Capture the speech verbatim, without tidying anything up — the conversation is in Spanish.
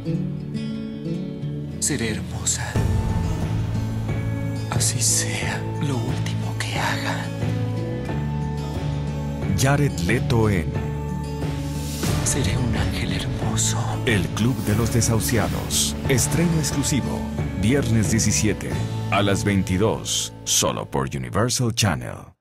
Seré hermosa. Así sea lo último que haga. Jared Leto en Seré un ángel hermoso. El Club de los Desahuciados. Estreno exclusivo. Viernes diecisiete a las veintidós. Solo por Universal Channel.